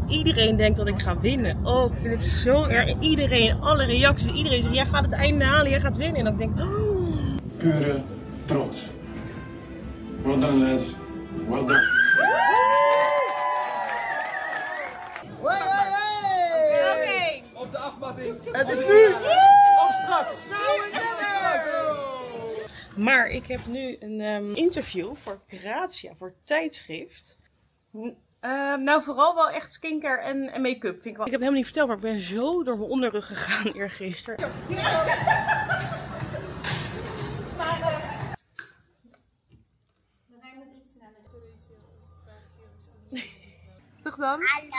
Iedereen denkt dat ik ga winnen. Oh, ik vind het zo erg. Iedereen, alle reacties, iedereen zegt, jij gaat het einde halen, jij gaat winnen. En dan denk ik, oh. Pure trots. Well done, lads. Well done. Oké. Op de afmatting. Het is nu of straks. Maar ik heb nu een interview voor Grazia, voor het tijdschrift. Nou, vooral wel echt skincare en make-up. Ik heb het helemaal niet verteld, maar ik ben zo door mijn onderrug gegaan eergisteren. Toch dan?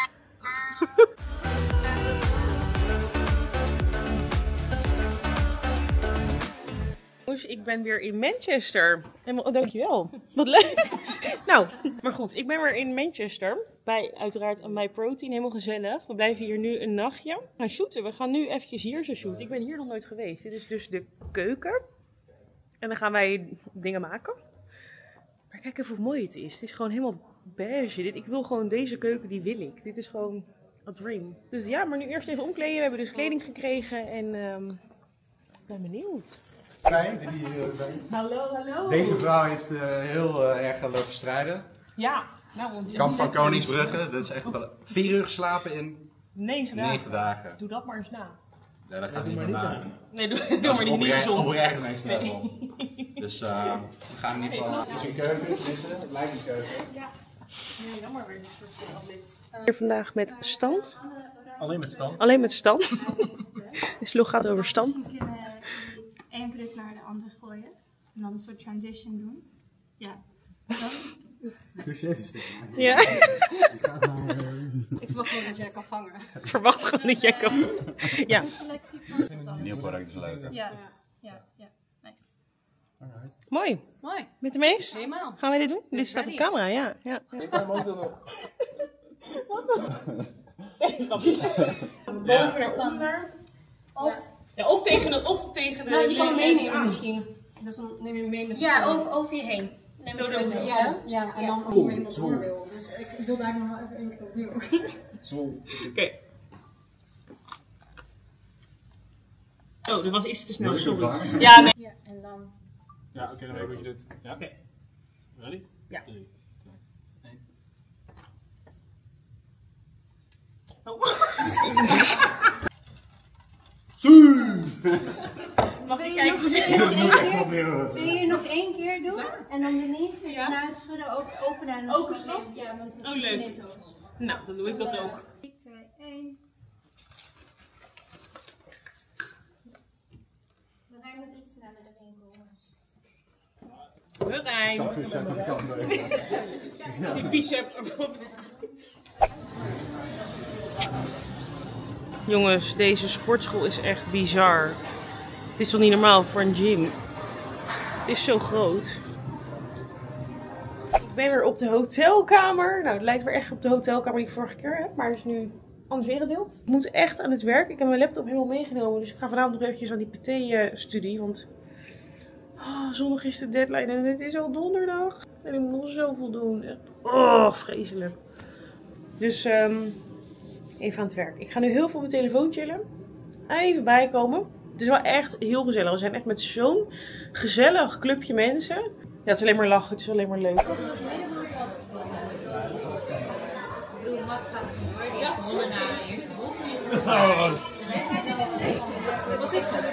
Ik ben weer in Manchester. Oh, dankjewel. Wat leuk. Nou, maar goed. Ik ben weer in Manchester. Bij uiteraard MyProtein. Helemaal gezellig. We blijven hier nu een nachtje. We gaan shooten. We gaan nu eventjes hier zo shooten. Ik ben hier nog nooit geweest. Dit is dus de keuken. En dan gaan wij dingen maken. Maar kijk even hoe mooi het is. Het is gewoon helemaal beige. Ik wil gewoon deze keuken, die wil ik. Dit is gewoon a dream. Dus ja, maar nu eerst even omkleden. We hebben dus kleding gekregen. En ik ben benieuwd. Hallo, hallo. Deze vrouw heeft heel erg lopen strijden. Ja, nou, want Kamp van Koningsbrugge, dat is echt wel 4 uur geslapen in 9 dagen. Doe dat maar eens na. Ja, dat gaat niet meer na. Nee, doe maar niet gezond. Oprecht niks naar. Dus we gaan in ieder geval. Het is een keuken, het lijkt een keuken. Ja, jammer weer. Hier vandaag met Stan. Alleen met Stan. Alleen met Stan. De vlog gaat over Stan. We kunnen één product naar de ander gooien. En dan een soort transition doen. Ja. Dus je heeft het Ja. Ik verwacht gewoon dat jij kan vangen. Ik verwacht gewoon dat jij kan. Ja. Een nieuw product is leuk. Ja. Nice. Mooi. Mooi. Met de mees? Helemaal. Gaan wij dit doen? Dit staat op camera, ja. Ik kan hem ook doen nog. Boven naar onder. Of tegen de... Nou, je kan hem meenemen misschien. Dus dan neem je hem mee met over je heen. Ja, en dan als je hem in dat voor wil. Dus ik wil daar nog wel even één keer opnieuw. Oké. Oh, dat was iets te snel. Sorry. Ja, nee. Ja, en dan... Ja, oké, dan weet ik wat je doet. Ja? Oké. Ready? Ja. 3, 2, 1. Oh. Mag ik kijken? Wil je nog één keer doen? En dan de niet na het schudden ook openen en dan Open stop? Ja, want het leuk. neemt over. Nou, dan doe ik dat ook. 3, 2, 1. We gaan met iets sneller erin komen. Rijn. Die bicep. Jongens, deze sportschool is echt bizar. Het is toch niet normaal voor een gym? Het is zo groot. Ik ben weer op de hotelkamer. Nou, het lijkt weer echt op de hotelkamer die ik vorige keer heb. Maar het is nu anders ingedeeld. Ik moet echt aan het werk. Ik heb mijn laptop helemaal meegenomen. Dus ik ga vanavond nog eventjes aan die PT-studie. Want zondag is de deadline en het is al donderdag. En ik moet nog zoveel doen. Echt, vreselijk. Dus even aan het werk. Ik ga nu heel veel op mijn telefoon chillen. Even bijkomen. Het is wel echt heel gezellig. We zijn echt met zo'n gezellig clubje mensen. Ja, het is alleen maar lachen. Het is alleen maar leuk. Ja, wat is het?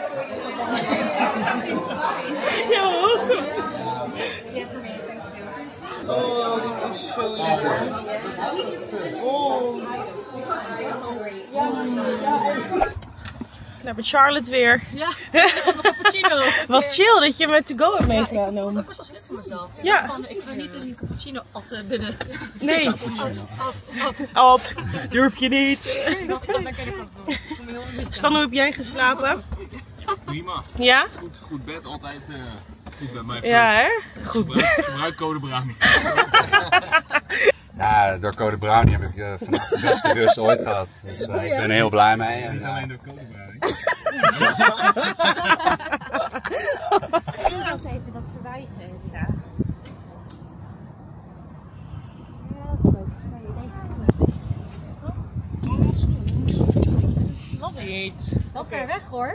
Ja, ook. Ja, voor mij. Oh, dit is zo lekker. Oh. Nou, met Charlotte weer. Ja, een cappuccino. Wat chill dat je me to go hebt meegenomen. Ik was al slecht voor mezelf. Ja. Ik wil niet een cappuccino atten binnen. Nee. Ad, durf je niet. Stan, hoe heb jij geslapen? Prima. Ja? Goed bed, altijd goed bij mij. Ja, hè? Goed. Gebruik code Brownie. Ja, door code Brownie heb ik vandaag de beste rust ooit gehad. Dus ik ben er heel blij mee. En, Niet alleen door code Brownie. Nog even dat te wijzen. Ja. niet. Wel ver weg hoor.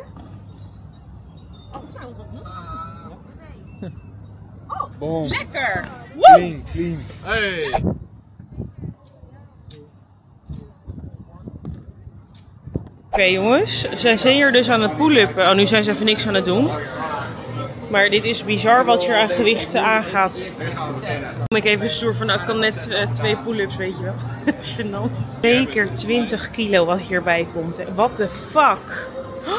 Boom. Lekker! Clean, clean. Hey! Oké jongens, zij zijn hier dus aan het pull-uppen. Oh, nu zijn ze even niks aan het doen. Maar dit is bizar wat hier aan gewichten aangaat. Ik even stoer van, nou, ik kan net 2 pull-ups, weet je wel. Gênant. 2 keer 20 kilo wat hierbij komt. What the fuck?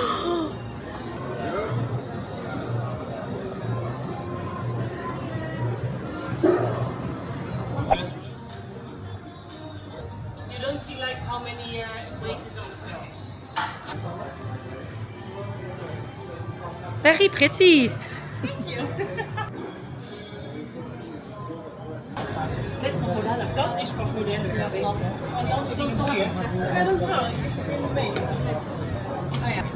You don't see like how many weight is on the belt. Very pretty. Dit is van modellen. Dat is pas modellen. Ik wil het toch even zeggen. Ja, dat wel. Ik speel wel mee. Oh ja.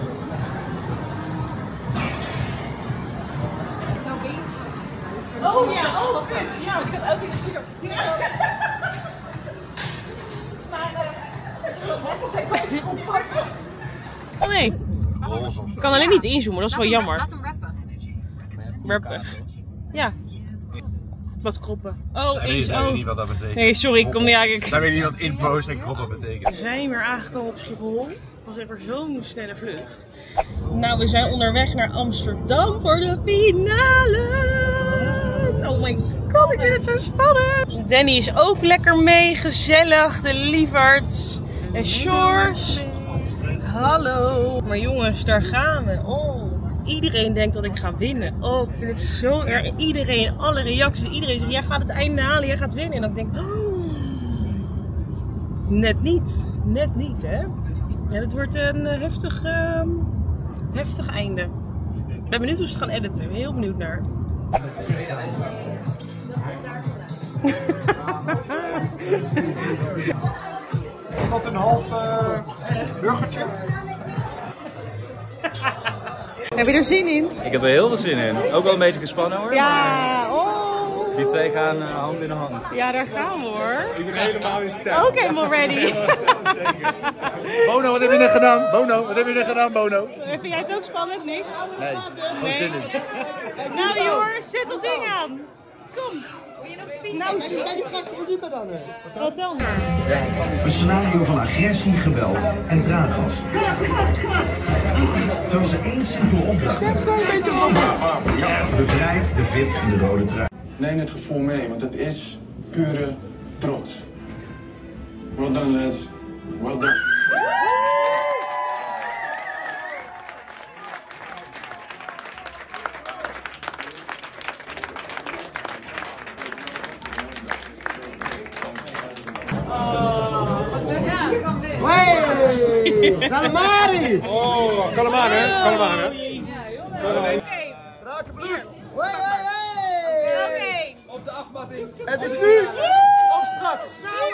Oh ja, oh vet. Ja, Dus ik heb elke keer de scooter. oh nee. Ik kan alleen niet inzoomen, dat is wel jammer. Laat hem rappen. Rappen. Ja. Wat kroppen. Oh, Zij eens. weten Oh. niet wat dat betekent. Nee, sorry, ik kom niet eigenlijk. Zij weten niet wat inpost en kroppen betekent. We zijn weer aangekomen op Schiphol. Het was even zo'n snelle vlucht. Nou, we zijn onderweg naar Amsterdam voor de finale. Oh my god, ik vind het zo spannend. Danny is ook lekker mee, gezellig, de lieverd. En Sjors. Hallo. Maar jongens, daar gaan we. Oh, iedereen denkt dat ik ga winnen. Oh, ik vind het zo erg. Iedereen, alle reacties, iedereen zegt, jij gaat het einde halen, jij gaat winnen. En dan denk ik, oh, net niet. Net niet, hè. Ja, dit wordt een heftig einde. Ik ben benieuwd hoe ze het gaan editen. Ik ben heel benieuwd naar. Wat een half burgertje. Heb je er zin in? Ik heb er heel veel zin in. Ook wel een beetje gespannen hoor. Ja, oh. Maar die twee gaan hand in hand. Ja, daar gaan we hoor. Ik ben helemaal in stijl. Oké, I'm ready. Bono, wat heb je net gedaan? Bono, wat heb je net gedaan, Bono? Vind jij het ook spannend, Nick? Nee, gewoon zin in. Nou jongens, zet dat ding aan. Kom. Nou, wat dan? Een scenario van agressie, geweld en traangas. Terwijl ze één simpele opdracht hebben. Bevrijd de VIP en de rode trui. Neem het gevoel mee, want het is pure trots. Well done, lads. Well done. Salamari! Oh, kalmaan hè? Kalmaan hè? Raken bloed! Oké. Op de afmatting. Het is nu of straks!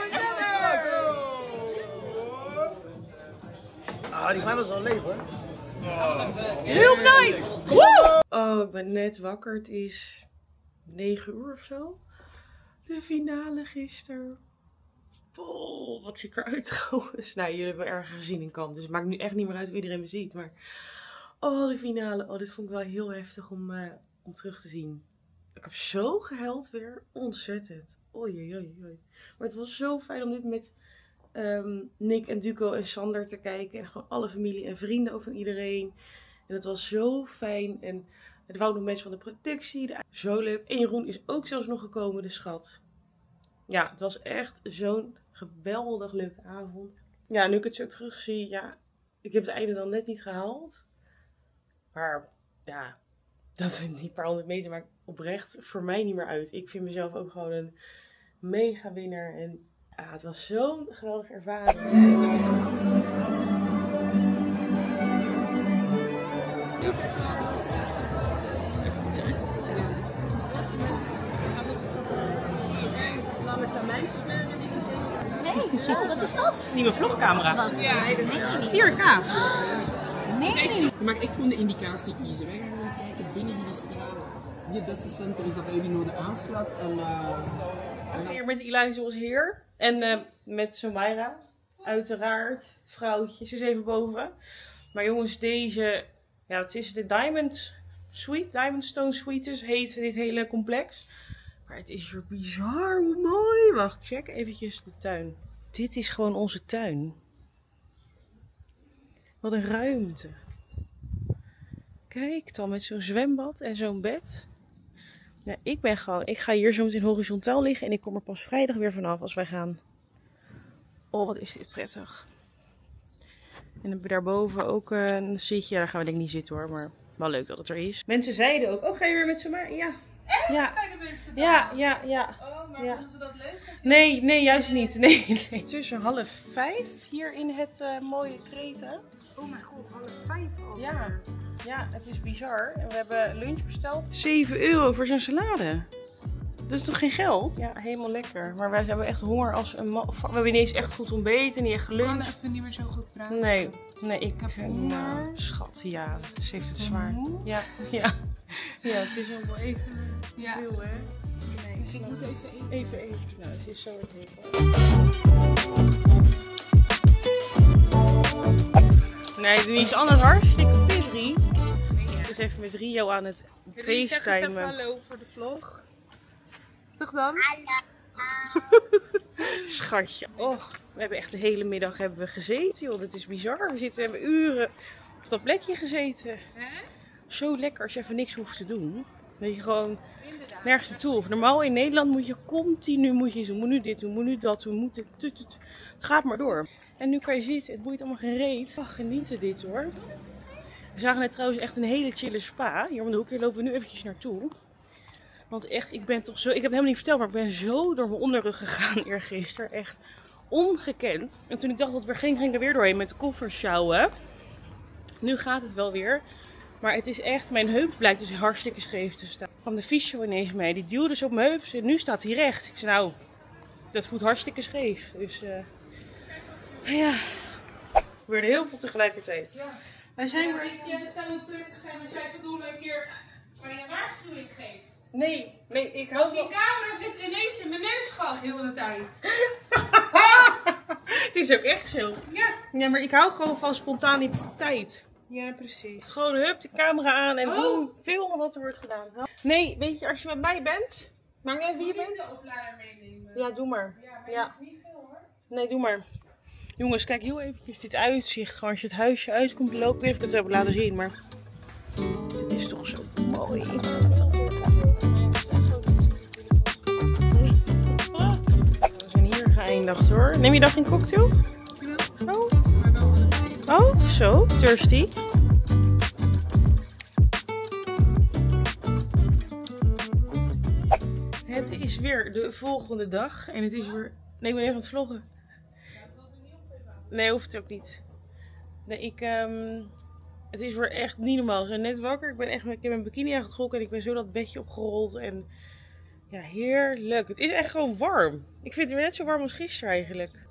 Ah, die man is al leeg hoor. Heel night! Woe! Oh, ik ben net wakker. Het is 9 uur of zo. De finale gisteren. Oh, wat zie ik eruit trouwens. Nou, jullie hebben me erg gezien in kamp. Dus het maakt nu echt niet meer uit of iedereen me ziet. Maar, oh, de finale. Oh, dit vond ik wel heel heftig om terug te zien. Ik heb zo gehuild weer. Ontzettend. Oei, oei, oei. Maar het was zo fijn om dit met Nick en Duco en Sander te kijken. En gewoon alle familie en vrienden ook van iedereen. En het was zo fijn. En er waren nog mensen van de productie. Zo leuk. En Jeroen is ook zelfs nog gekomen, de schat. Ja, het was echt zo'n geweldig leuke avond. Ja, nu ik het zo terugzie, ja, ik heb het einde dan net niet gehaald. Maar ja, dat die paar honderd meter maakt oprecht voor mij niet meer uit. Ik vind mezelf ook gewoon een mega winnaar. En ja, het was zo'n geweldige ervaring. Zo, wat is dat? Nieuwe vlogcamera. Wat? Ja, 4K. Nee. Je mag echt gewoon de indicatie kiezen. Wij gaan gewoon kijken binnen jullie straal. Wie het beste center is dat bij jullie noorden aansluit. En Hier met Eliza was hier. En met Somaira. Uiteraard. Het vrouwtje. Ze is even boven. Maar jongens, deze... Ja, het is de Diamond Suite. Diamond Stone Suites heet dit hele complex. Maar het is hier bizar hoe mooi. Wacht, check eventjes de tuin. Dit is gewoon onze tuin. Wat een ruimte. Kijk dan met zo'n zwembad en zo'n bed. Ja, ik ga hier zo meteen horizontaal liggen en ik kom er pas vrijdag weer vanaf als wij gaan. Oh, wat is dit prettig. En dan hebben we daarboven ook een zitje. Daar gaan we denk ik niet zitten hoor, maar wel leuk dat het er is. Mensen zeiden ook, oh ga je weer met z'n maar? Ja. Echt? Ja. Zijn de mensen dan? Ja. Oh, maar ja. vonden ze dat leuk? Nee, juist niet. Nee. Tussen 4:30 hier in het mooie Kreta. Oh mijn god, 4:30 al. Ja, het is bizar. En we hebben lunch besteld. €7 voor zo'n salade. Dat is toch geen geld? Ja, helemaal lekker. Maar wij hebben echt honger als een man. We hebben ineens echt goed ontbeten, niet echt geluncht. Ik kan even niet meer zo goed praten. Nee, ik heb honger. Nou, schat, ja. Ze heeft het zwaar. Ja, het is ook wel even veel, hè? Nee, dus ik moet even eten. Even eten. Nou, het is zo het even. Nee, doe iets anders. Hartstikke busy. Dus even met Rio aan het facetimen. Hallo voor de vlog. Toch dan? Schatje. Och, we hebben echt de hele middag gezeten, joh. Dat is bizar. Hebben uren op dat plekje gezeten. Zo lekker als je even niks hoeft te doen. Dat je gewoon nergens naartoe hoeft. Normaal in Nederland moet je continu doen. Moet nu dit doen, moet nu dat doen. Het gaat maar door. En nu kan je zitten. Het boeit allemaal geen reet. Oh, genieten dit hoor. We zagen net trouwens echt een hele chille spa. Hier om de hoek. Hier lopen we nu eventjes naartoe. Want echt, ik ben toch zo... Ik heb het helemaal niet verteld, maar ik ben zo door mijn onderrug gegaan eergisteren. Echt ongekend. En toen ik dacht dat het weer ging ik er weer doorheen met de koffers sjouwen. Nu gaat het wel weer. Maar het is echt... Mijn heup blijkt dus hartstikke scheef te staan. Kwam de fysio ineens mee. Die duwde dus op mijn heup. En nu staat hij recht. Ik zei nou, dat voelt hartstikke scheef. Dus ja... We werden heel veel tegelijkertijd. Ja. Wij zijn weet je, het zou wel prettig zijn als jij voldoende een keer maar je waarschuwing geeft. Nee, ik hou Die camera zit ineens in mijn neusgat heel de tijd. Het is ook echt zo. Ja, maar ik hou gewoon van spontaniteit. Ja, precies. Gewoon hup, de camera aan en doen, filmen wat er wordt gedaan. Nee, weet je, als je met mij bent, maakt niet uit wie je bent. de oplader meenemen. Ja, doe maar. Ja, maar dat is niet veel hoor. Nee, doe maar. Jongens, kijk heel eventjes dit uitzicht. Gewoon als je het huisje uitkomt lopen. Ik weet niet of ik het heb laten zien, maar het is toch zo mooi. We zijn hier geëindigd hoor. Neem je dag een cocktail? Oh, zo. Thirsty. Het is weer de volgende dag. En het is weer... Nee, ik ben even aan het vloggen. Nee, hoeft het ook niet. Nee, het is weer echt niet normaal. We zijn net wakker. Ik heb mijn bikini aangetrokken en ik ben zo dat bedje opgerold. En ja, heerlijk. Het is echt gewoon warm. Ik vind het weer net zo warm als gisteren eigenlijk.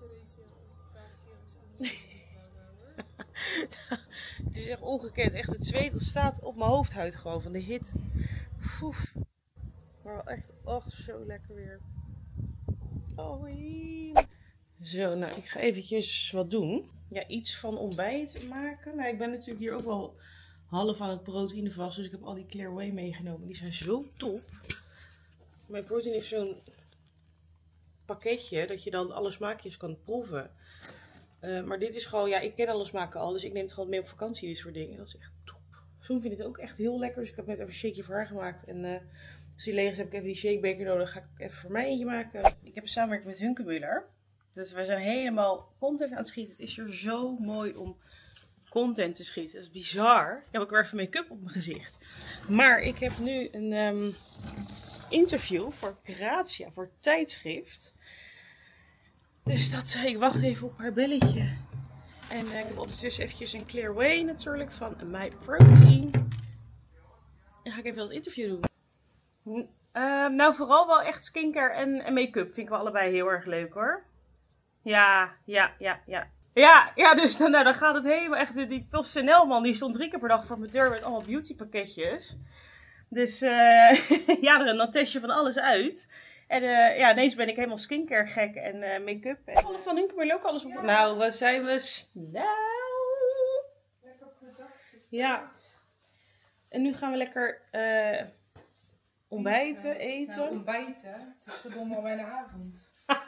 Het is echt ongekend. Echt het zweet dat staat op mijn hoofdhuid gewoon van de hit. Oef. Maar wel echt, och, zo lekker weer. Oh, zo, nou, ik ga eventjes wat doen. Ja, iets van ontbijt maken. Nou, ik ben natuurlijk hier ook wel half aan het proteïne vast. Dus ik heb al die Clear Whey meegenomen. Die zijn zo top. Mijn proteïne heeft zo'n pakketje dat je dan alle smaakjes kan proeven. Maar dit is gewoon, ja, ik ken alle smaken al. Dus ik neem het gewoon mee op vakantie, dit soort dingen. Dat is echt top. Zo'n vind ik het ook echt heel lekker. Dus ik heb net even een shakeje voor haar gemaakt. En als die leeg is, heb ik even die shakebeker nodig. Ga ik even voor mij eentje maken. Ik heb samenwerking met Hunkemuller. Dus wij zijn helemaal content aan het schieten. Het is hier zo mooi om content te schieten. Dat is bizar. Ik heb ook weer even make-up op mijn gezicht. Maar ik heb nu een interview voor Grazia, voor het tijdschrift. Dus ik wacht even op haar belletje. En ik heb ondertussen eventjes een Clear Whey natuurlijk van MyProtein. En ga ik even dat interview doen. Nou, vooral wel echt skincare en make-up. Vind ik wel allebei heel erg leuk hoor. Ja, dus dan gaat het helemaal echt. Die PostNL man die stond 3 keer per dag voor mijn deur met allemaal beauty pakketjes. Dus ja, dan test je van alles uit. En ja, ineens ben ik helemaal skincare gek en make-up. En van Hunkemuller ook alles op. Nou, wat zijn we snel. Lekker producten. Ja. En nu gaan we lekker ontbijten, eten. Nou, ontbijten? Het is verdomme al bijna avond.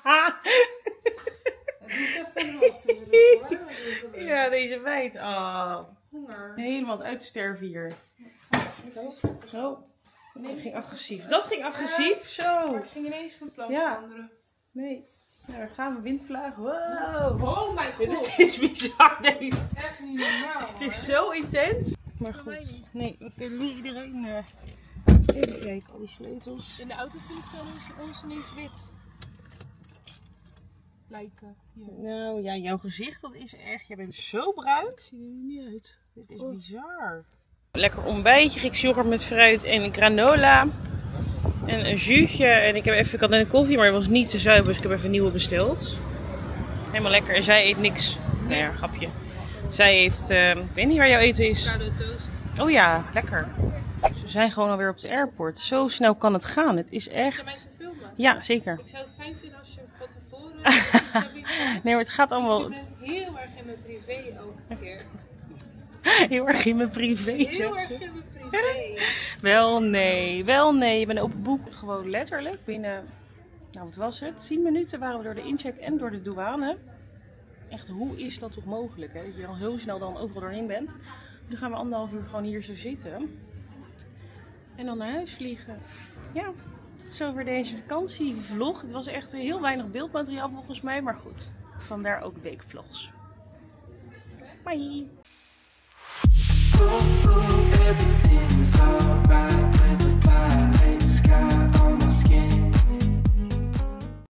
Dat doe ik even wat hoor. Ja, deze meid. Oh. Honger. Helemaal uit te sterven hier. Zo. Nee, dat ging agressief. Dat ging agressief. Zo. Het ging ineens van plan veranderen. Nee. Nou, daar gaan we, windvlaag. Wow. Oh mijn god. Dit is bizar deze. Echt niet normaal. Het is zo intens. Maar goed. Nee, we kunnen niet iedereen... even kijken, al die sleutels. In de auto vind ik ons ineens wit. Lijken. Ja. Nou ja, jouw gezicht, dat is echt... Je bent zo bruin. Ik zie er niet uit. Dit is bizar. Lekker ontbijtje, Grieks yoghurt met fruit en granola. En een juutje. En ik had net een koffie, maar het was niet te zuiver, dus ik heb even een nieuwe besteld. Helemaal lekker. En zij eet niks. Nou ja, grapje. Zij heeft, ik weet niet waar jouw eten is. Avocado toast. Oh ja, lekker. Ze zijn gewoon alweer op de airport. Zo snel kan het gaan. Het is echt... Ga mensen filmen? Ja, zeker. Ik zou het fijn vinden als je van tevoren... Nee, maar het gaat allemaal... Je bent heel erg in mijn privé ook een keer. Heel erg in mijn privé. Heel erg in mijn privé. Wel nee. Je bent open boek. Gewoon letterlijk binnen, nou wat was het? 10 minuten waren we door de incheck en door de douane. Echt, hoe is dat toch mogelijk? Hè? Dat je dan zo snel dan overal doorheen bent. Nu gaan we 1,5 uur gewoon hier zo zitten. En dan naar huis vliegen. Ja, tot zover deze vakantievlog. Het was echt heel weinig beeldmateriaal volgens mij. Maar goed, vandaar ook weekvlogs. Bye! Everything's alright with the fire in the sky.